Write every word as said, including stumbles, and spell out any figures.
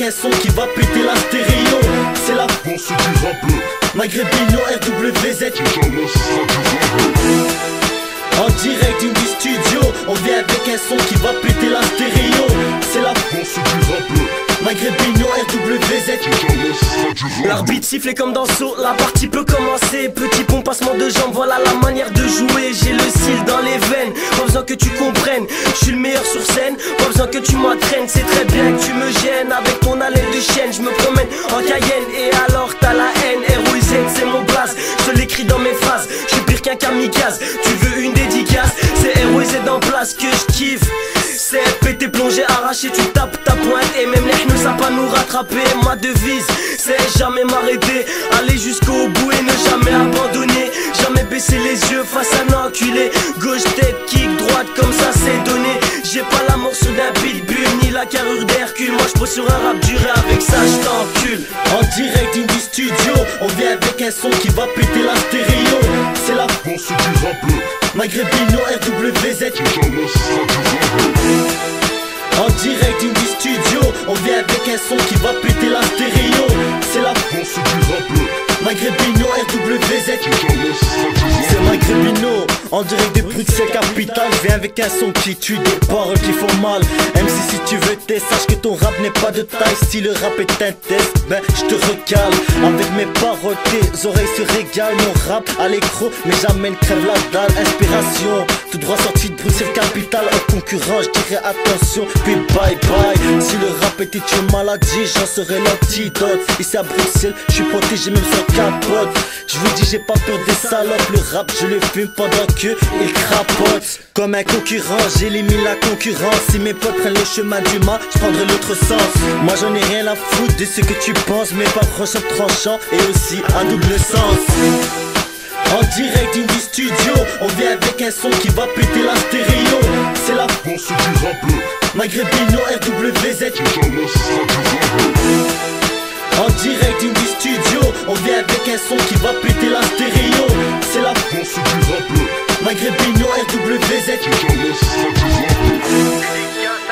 un son qui va péter la stéréo. C'est la force du rap Maghrébino R W Z. En direct du studio, on vient avec un son qui va péter la stéréo. C'est la force du rap Maghrébino R W Z. L'arbitre siffle comme dans saut, la partie peut commencer. Petit pont, passement de jambes, voilà la manière de jouer. J'ai le style dans les veines, pas besoin que tu comprennes. Je suis le meilleur sur scène, pas besoin que tu m'entraînes. C'est très bien que tu me gênes avec ton haleine de chienne. Je me promène en Cayenne et alors t'as la haine. R O I Z c'est mon blaze, je te l'écris dans mes phrases. Je suis pire qu'un kamikaze, tu veux une dédicace. C'est R O I Z en place que je kiffe. C'est pété, plongé, arraché, tu tapes ta pointe. Et même les ne savent pas nous rattraper. Ma devise, c'est jamais m'arrêter. Aller jusqu'au bout et ne jamais abandonner. Jamais baisser les yeux face à un enculé. Gauche, tête, kick, droite, comme ça c'est donné. J'ai pas la morceau d'un pitbull, ni la carrure d'Hercule. Moi je pose sur un rap dur et avec ça je t'encule. En direct du studio, on vient avec un son qui va péter la stéréo. C'est la force du rap Maghrébino R W Z. En direct du studio, on vient avec un son qui va péter la stéréo. C'est la force du rap Maghrébino R W Z. C'est Maghrébino, en direct des Bruxelles capitale. Je viens avec un son qui tue, des paroles qui font mal. Même si si tu veux tester, sache que ton rap n'est pas de taille. Si le rap est un test, ben je te recale. Avec mes paroles, tes oreilles se régalent. Mon rap à l'écro, mais jamais ne crève la dalle. Inspiration, tout droit sorti de Bruxelles capitale. Un concurrent, je dirais attention, puis bye bye. Si le rap était une maladie, j'en serais l'antidote. Ici à Bruxelles, je suis protégé même sans capote. Je vous dis, j'ai pas peur des salopes. Le rap, je le fume pendant que il crapote. Comme un concurrent, j'élimine la concurrence. Si mes potes prennent le chemin du mal, je prendrai l'autre sens. Moi j'en ai rien à foutre de ce que tu penses. Mes paroles sont tranchants et aussi à double sens. En direct du studio, on vient avec un son qui va péter la stéréo. C'est la force du rap Maghrébino R W Z. En direct du studio, on vient avec un son qui va péter la stéréo. C'est la force du rap Maghrébino R W Z.